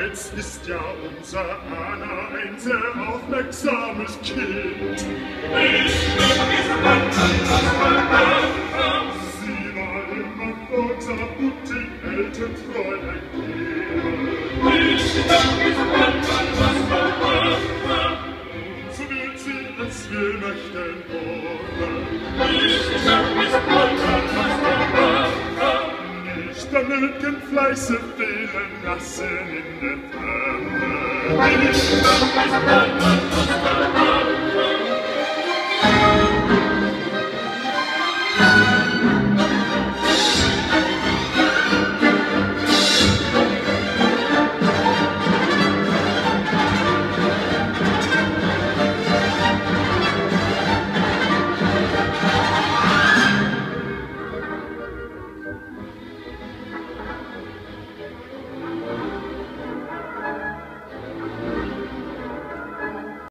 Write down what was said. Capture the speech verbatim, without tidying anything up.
Jetzt ist ja unser Anna ein sehr aufmerksames Kind. Sie war immer vorter und den Elternfräulein so wird sie, als wir möchten hören. Nicht an nötigen Fleiße fehlen lassen in der Fremde.